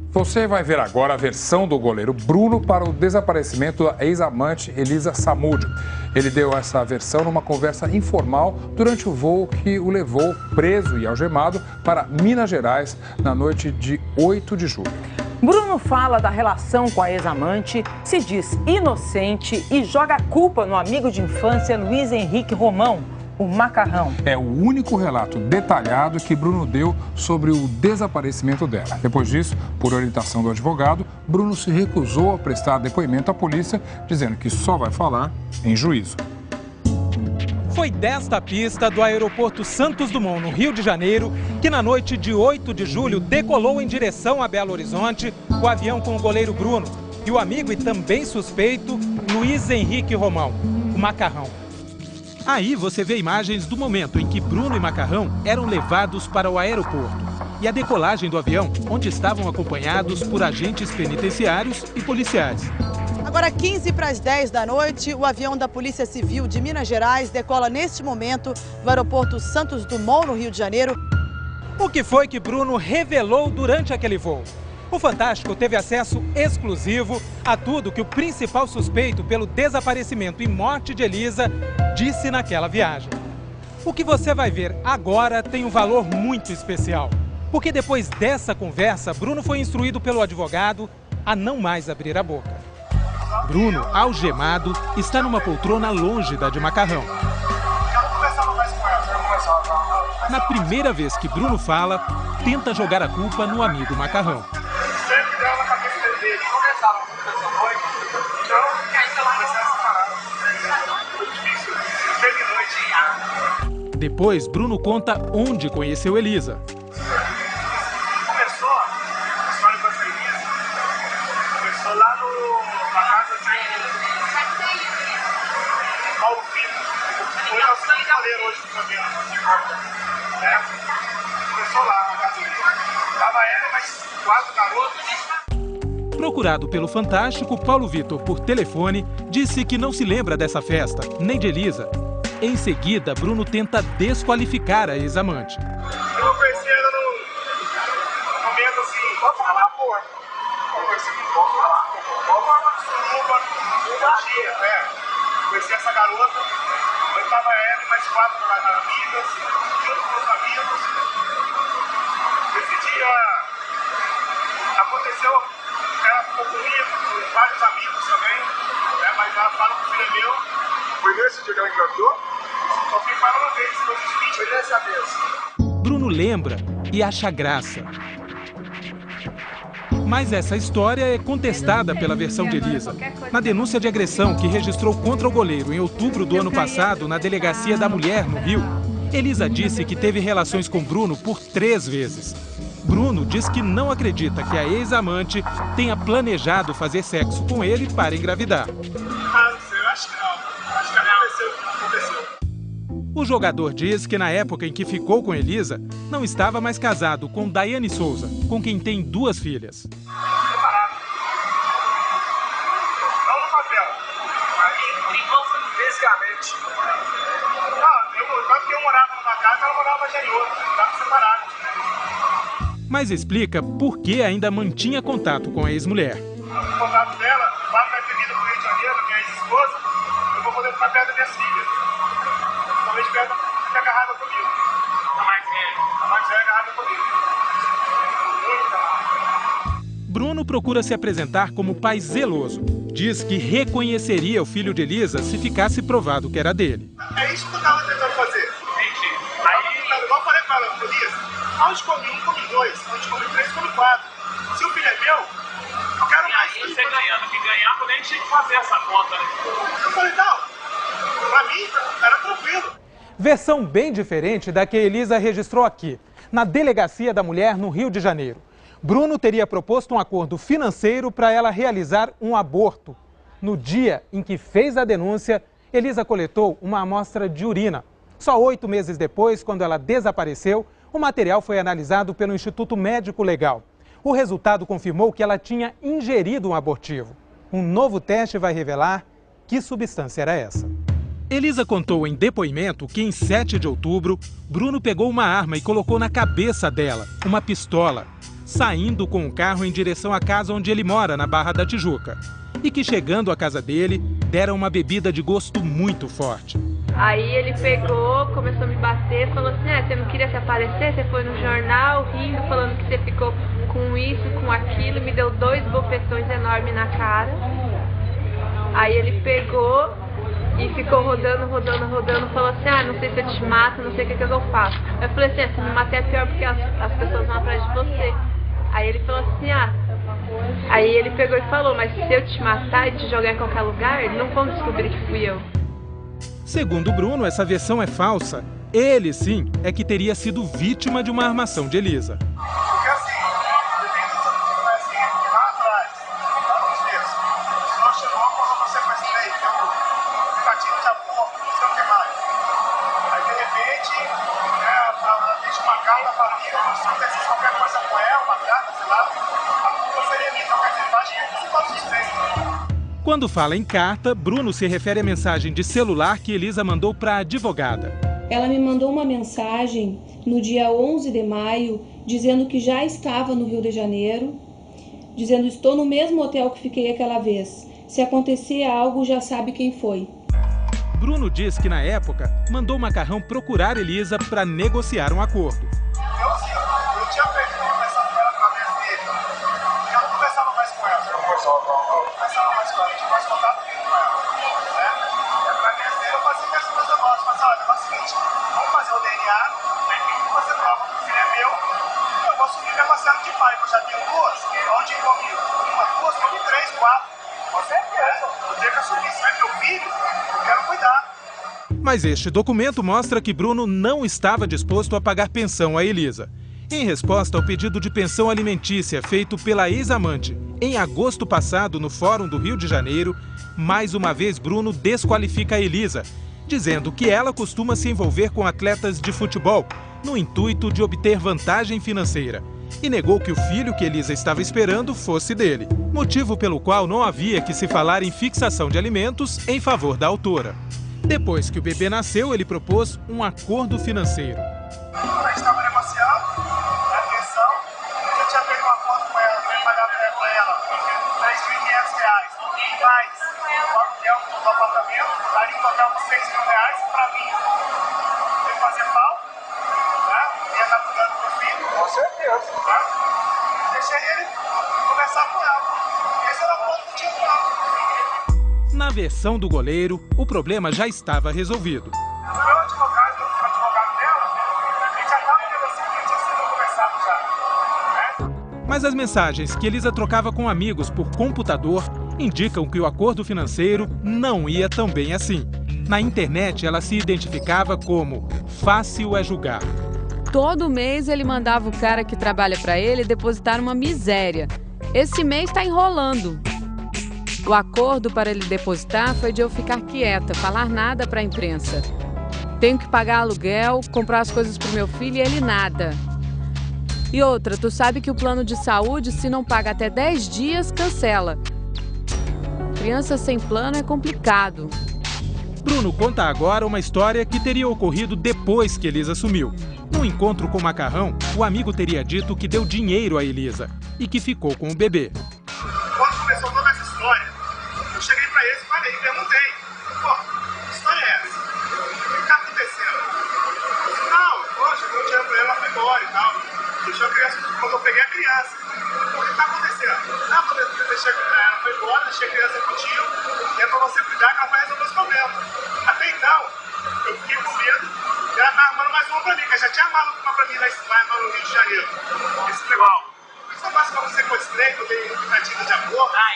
Você vai ver agora a versão do goleiro Bruno para o desaparecimento da ex-amante Elisa Samúdio. Ele deu essa versão numa conversa informal durante o voo que o levou preso e algemado para Minas Gerais na noite de 8 de julho. Bruno fala da relação com a ex-amante, se diz inocente e joga a culpa no amigo de infância Luiz Henrique Romão, o Macarrão. É o único relato detalhado que Bruno deu sobre o desaparecimento dela. Depois disso, por orientação do advogado, Bruno se recusou a prestar depoimento à polícia, dizendo que só vai falar em juízo. Foi desta pista do aeroporto Santos Dumont, no Rio de Janeiro, que na noite de 8 de julho decolou em direção a Belo Horizonte o avião com o goleiro Bruno e o amigo e também suspeito Luiz Henrique Romão, o Macarrão. Aí você vê imagens do momento em que Bruno e Macarrão eram levados para o aeroporto e a decolagem do avião, onde estavam acompanhados por agentes penitenciários e policiais. Agora, 15 para as 10 da noite, o avião da Polícia Civil de Minas Gerais decola neste momento do aeroporto Santos Dumont, no Rio de Janeiro. O que foi que Bruno revelou durante aquele voo? O Fantástico teve acesso exclusivo a tudo que o principal suspeito pelo desaparecimento e morte de Elisa disse naquela viagem. O que você vai ver agora tem um valor muito especial, porque depois dessa conversa, Bruno foi instruído pelo advogado a não mais abrir a boca. Bruno, algemado, está numa poltrona longe da de Macarrão. Na primeira vez que Bruno fala, tenta jogar a culpa no amigo Macarrão. Depois, Bruno conta onde conheceu Elisa. Começou a história com essa Elisa, começou lá na casa de Paulo Vitor. Hoje é o segundo goleiro hoje do campeonato, né? Começou lá na casa dele. Tava ela, mais 4 garotos. Procurado pelo Fantástico, Paulo Vitor, por telefone, disse que não se lembra dessa festa, nem de Elisa. Em seguida, Bruno tenta desqualificar a ex-amante. Eu conheci ela no momento assim, pode falar, porra. Eu conheci um dia, né? Conheci essa garota, eu tava ela e mais 4 amigas, junto com os amigos. Esse dia aconteceu, ela ficou comigo, com vários amigos também, né? Mas ela fala que o filho é meu. Foi nesse dia que ela engravidou? Só fui para uma vez, foi nessa vez. Bruno lembra e acha graça. Mas essa história é contestada pela versão de Elisa. Na denúncia de agressão que registrou contra o goleiro em outubro do ano passado na Delegacia da Mulher, no Rio, Elisa disse que teve relações com Bruno por 3 vezes. Bruno diz que não acredita que a ex-amante tenha planejado fazer sexo com ele para engravidar. Ah, não sei, eu acho que não. Acho que aconteceu. O jogador diz que na época em que ficou com Elisa, não estava mais casado com Daiane Souza, com quem tem 2 filhas. Separado. Não no papel. Aí, fisicamente. Porque eu morava numa casa, ela morava já em outra. Estava separado. Mas explica por que ainda mantinha contato com a ex-mulher. O contato dela, lá vai ter vida pro Rio de Janeiro, minha ex-esposa, eu vou poder ficar perto das minhas filhas. Talvez perto fica agarrada comigo. A mais velha agarrada comigo. Muito agarrada. Bruno procura se apresentar como pai zeloso. Diz que reconheceria o filho de Elisa se ficasse provado que era dele. É isso que eu tava tentando fazer. Entendi. Aí, igual eu falei pra ela, Elisa, onde come 1, come 2, onde come 3, come 4. Se o filho é meu, eu quero mais. E aí você ganhando que ganhar, eu nem tinha que fazer essa conta, né? Eu falei, não, pra mim era tranquilo. Versão bem diferente da que a Elisa registrou aqui, na Delegacia da Mulher, no Rio de Janeiro. Bruno teria proposto um acordo financeiro para ela realizar um aborto. No dia em que fez a denúncia, Elisa coletou uma amostra de urina. Só 8 meses depois, quando ela desapareceu, o material foi analisado pelo Instituto Médico Legal. O resultado confirmou que ela tinha ingerido um abortivo. Um novo teste vai revelar que substância era essa. Elisa contou em depoimento que em 7 de outubro, Bruno pegou uma arma e colocou na cabeça dela, uma pistola. saindo com o carro em direção à casa onde ele mora, na Barra da Tijuca. E que, chegando à casa dele, deram uma bebida de gosto muito forte. Aí ele pegou, começou a me bater, falou assim, você não queria se aparecer, você foi no jornal rindo, falando que você ficou com isso, com aquilo, me deu 2 bofetões enormes na cara. Aí ele pegou e ficou rodando, falou assim, não sei se eu te mato, não sei o que eu faço. Eu falei assim, se me matar é pior porque as pessoas vão atrás de você. Aí ele falou assim, aí ele pegou e falou, mas se eu te matar e te jogar em qualquer lugar, não vão descobrir que fui eu. Segundo Bruno, essa versão é falsa. Ele, sim, é que teria sido vítima de uma armação de Elisa. Porque assim, lá atrás, lá nos dias, o senhor chegou quando você sequestrei, que é o aplicativo de aborto, não sei o que mais. Aí, de repente, ela deixa uma carta na família, se acontecesse qualquer coisa com ela, uma carta, sei lá, a culpa seria minha. Então, quer dizer, imagina que você todos os 3. Quando fala em carta, Bruno se refere à mensagem de celular que Elisa mandou para a advogada. Ela me mandou uma mensagem no dia 11 de maio, dizendo que já estava no Rio de Janeiro, dizendo, estou no mesmo hotel que fiquei aquela vez. Se acontecer algo, já sabe quem foi. Bruno diz que, na época, mandou Macarrão procurar Elisa para negociar um acordo. Eu tinha perdido conversando com ela através dele. Eu não conversava mais com ela. Não conversava mais com ela, tinha mais contato com ela. Através dele eu fazia minhas coisas novas. Mas olha, é o seguinte, vamos fazer o DNA, você prova que o filho é meu, eu vou assumir minha parcela de pai. Eu já tenho 2, onde comigo? 1, 2, comigo 3, 4. Com certeza. Eu tenho que assumir, se é meu filho, eu quero cuidar. Mas este documento mostra que Bruno não estava disposto a pagar pensão a Elisa. Em resposta ao pedido de pensão alimentícia feito pela ex-amante em agosto passado no Fórum do Rio de Janeiro, mais uma vez Bruno desqualifica a Elisa, dizendo que ela costuma se envolver com atletas de futebol no intuito de obter vantagem financeira. E negou que o filho que Elisa estava esperando fosse dele, motivo pelo qual não havia que se falar em fixação de alimentos em favor da autora. Depois que o bebê nasceu, ele propôs um acordo financeiro. A gente estava negociando a pensão, eu já tinha feito um acordo com ela, para pagar para ela R$3.500, mais o aluguel do apartamento, daria em total uns R$6.000 para mim. Tem que fazer falta, ia estar cuidando do meu filho. Com certeza. Deixei ele conversar com ela. Esse era o acordo que tinha com ela. Na versão do goleiro, o problema já estava resolvido. O meu advogado dela, a gente já estava negociando, tinha sido conversado já. Mas as mensagens que Elisa trocava com amigos por computador indicam que o acordo financeiro não ia tão bem assim. Na internet, ela se identificava como Fácil é Julgar. Todo mês ele mandava o cara que trabalha para ele depositar uma miséria. Esse mês está enrolando. O acordo para ele depositar foi de eu ficar quieta, falar nada para a imprensa. Tenho que pagar aluguel, comprar as coisas para o meu filho e ele nada. E outra, tu sabe que o plano de saúde, se não paga até 10 dias, cancela. Criança sem plano é complicado. Bruno conta agora uma história que teria ocorrido depois que Elisa sumiu. No encontro com Macarrão, o amigo teria dito que deu dinheiro a Elisa e que ficou com o bebê. Quando começou toda essa história, eu cheguei pra eles e perguntei, que história é essa? O que tá acontecendo? Eu disse, não, poxa, deu dinheiro pra ela, foi embora e tal. Deixou a criança, quando eu peguei a criança. O que tá acontecendo? Não, quando eu deixei ela foi embora, deixei a criança contigo, e é pra você cuidar que ela vai resolver os problemas. Até então, eu fiquei com medo, e ela tava armando mais uma pra mim, que ela já tinha armado uma pra mim lá no Rio de Janeiro. Esse legal. Esse negócio que você sequestrei, que eu dei tentativa de aborto.